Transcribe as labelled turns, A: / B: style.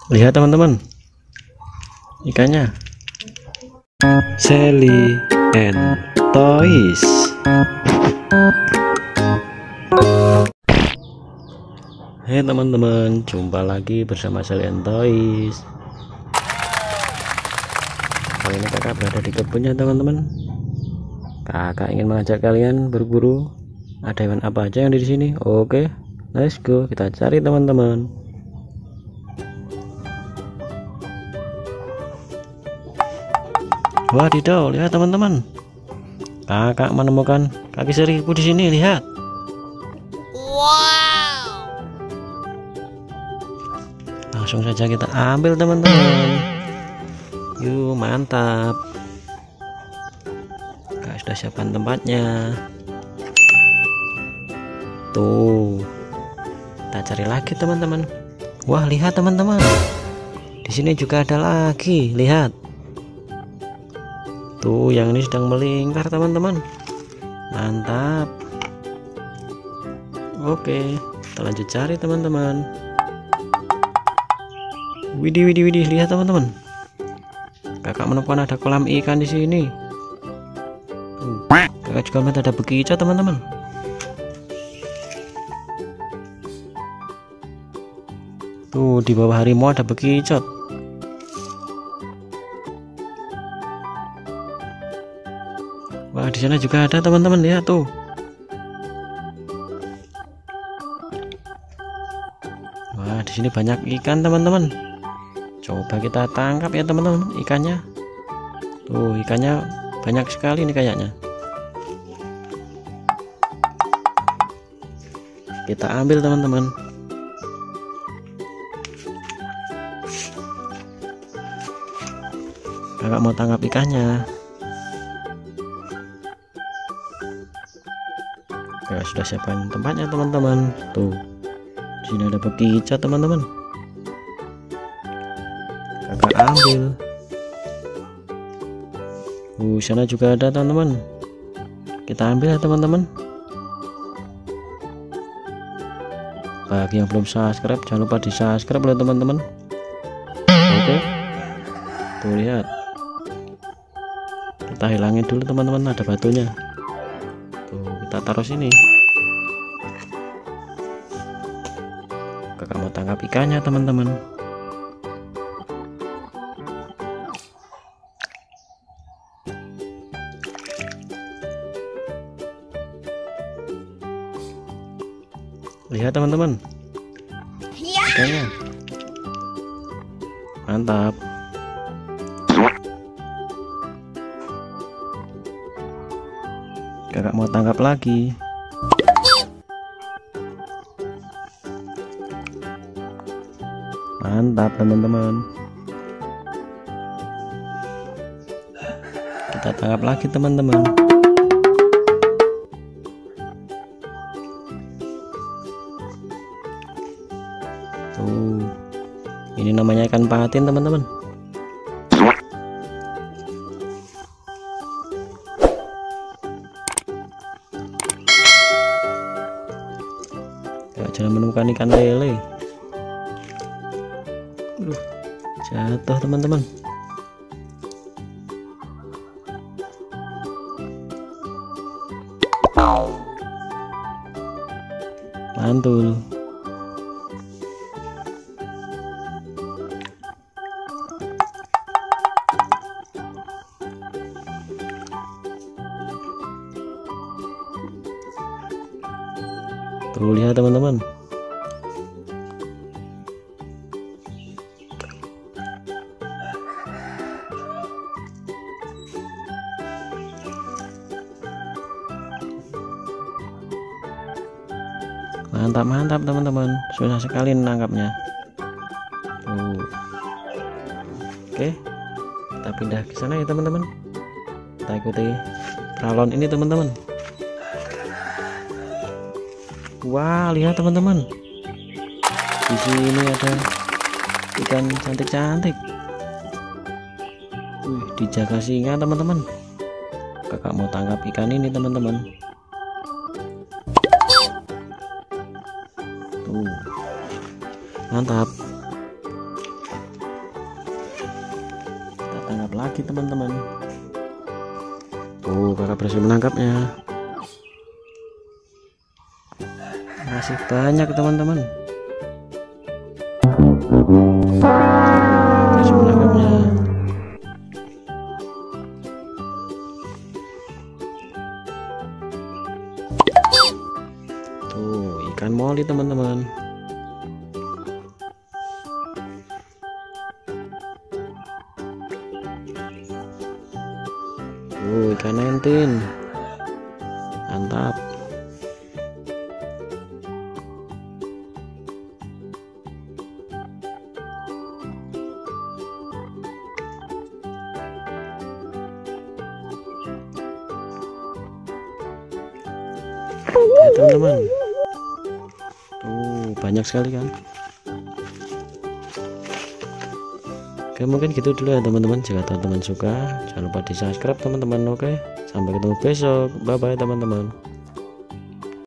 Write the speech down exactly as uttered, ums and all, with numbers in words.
A: Lihat teman-teman, ikannya. Sally and Toys. Hai teman-teman, jumpa lagi bersama Sally and Toys. Kali ini kakak berada di kebunnya teman-teman. Kakak ingin mengajak kalian berburu. Ada hewan apa aja yang di sini? Oke, let's go, kita cari teman-teman. Wadidaw, lihat teman-teman, kakak menemukan kaki seribu di sini. Lihat,
B: wow,
A: langsung saja kita ambil teman-teman. Yuk, mantap. Kakak sudah siapkan tempatnya. Tuh, kita cari lagi teman-teman. Wah, lihat teman-teman, di sini juga ada lagi. Lihat tuh, yang ini sedang melingkar teman-teman. Mantap. Oke, kita lanjut cari teman-teman. Widih widih widih, lihat teman-teman, kakak menemukan ada kolam ikan di sini. Kakak juga melihat ada bekicot teman-teman. Tuh, di bawah harimau ada bekicot. Wah, di sana juga ada teman-teman, lihat tuh. Wah, di sini banyak ikan teman-teman. Coba kita tangkap ya teman-teman ikannya. Tuh, ikannya banyak sekali nih kayaknya. Kita ambil teman-teman. Kakak mau tangkap ikannya. Kakak sudah siapkan tempatnya teman-teman. Tuh, di sini ada bekicot teman-teman. Kakak ambil. Uh, sana juga ada teman-teman. Kita ambil ya teman-teman. Bagi yang belum subscribe, jangan lupa di subscribe loh teman-teman. Oke, tuh lihat. Kita hilangin dulu teman-teman, ada batunya. Tuh, kita taruh sini. Kakak mau tangkap ikannya teman-teman. Lihat teman-teman, ikannya. Mantap. Kakak mau tangkap lagi. Mantap teman-teman. Kita tangkap lagi teman-teman. Tuh, ini namanya ikan patin teman-teman. Jangan menemukan ikan lele. Aduh, jatuh teman-teman. Mantul. Tuh, lihat teman-teman. Mantap mantap teman-teman, susah sekali menangkapnya. Tuh. Oke, kita pindah ke sana ya teman-teman. Kita ikuti pralon ini teman-teman. Wah, lihat teman-teman, di sini ada ikan cantik-cantik. Wih, dijaga singa teman-teman. Kakak mau tangkap ikan ini teman-teman. Tuh, mantap. nangkapnya. Masih banyak teman-teman. Terus menangkapnya. Tuh ikan moli teman-teman. Tuh ikan entin. Mantap. Ya teman-teman, tuh banyak sekali kan. Oke, mungkin gitu dulu ya teman-teman. Jika teman-teman suka, jangan lupa di subscribe teman-teman. Oke, sampai ketemu besok. Bye bye teman-teman.